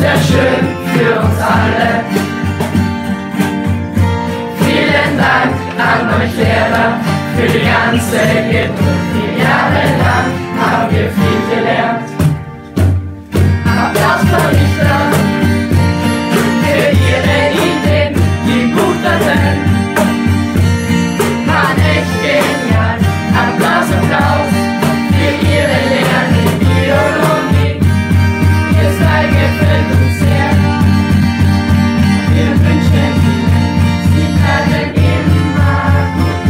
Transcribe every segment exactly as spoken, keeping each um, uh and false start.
sehr schön für uns alle. Vielen Dank an euch Lehrer für die ganze Geduld. Vier Jahre lang haben wir viel gelernt. Applaus für Richter für ihre Ideen, die gut waren. Mann, echt genial. Applaus, Applaus für ihre Lehren in Biologie. Ihr seid gefällt uns sehr. Wir wünschen ihnen, sie bleiben immer gut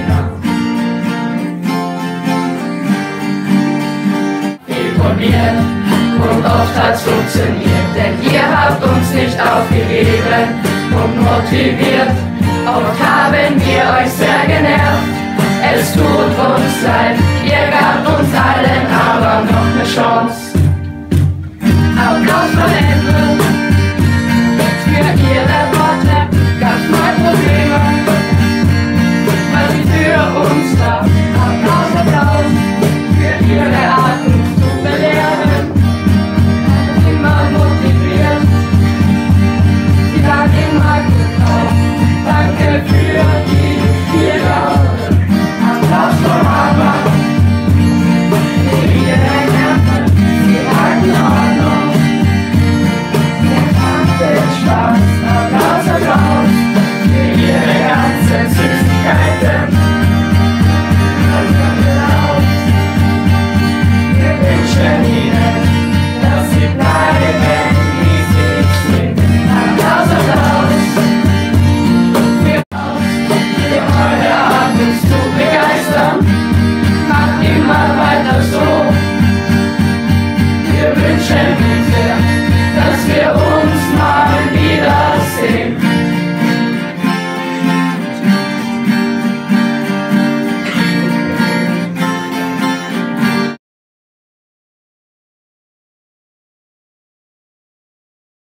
gelaunt. Viel probiert und oft hat's funktioniert, denn ihr habt uns nicht aufgegeben und motiviert. Oft haben wir euch sehr genervt, es tut uns leid, ihr gabt uns allen aber noch eine Chance.